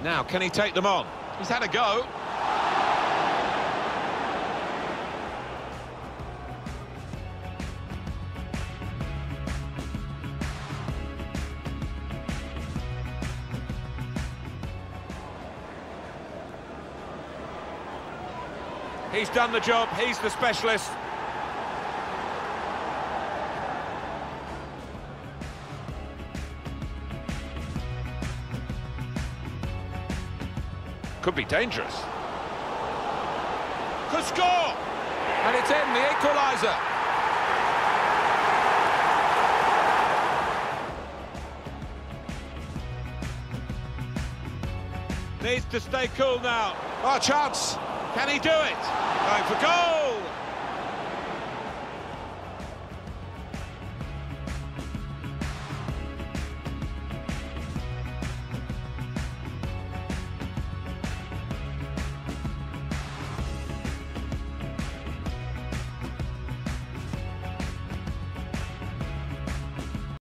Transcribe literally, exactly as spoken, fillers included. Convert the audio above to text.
Now, can he take them on? He's had a go. He's done the job, he's the specialist. Could be dangerous. Could score! And it's in, the equaliser. Needs to stay cool now. Oh, chance. Can he do it? Going for goal!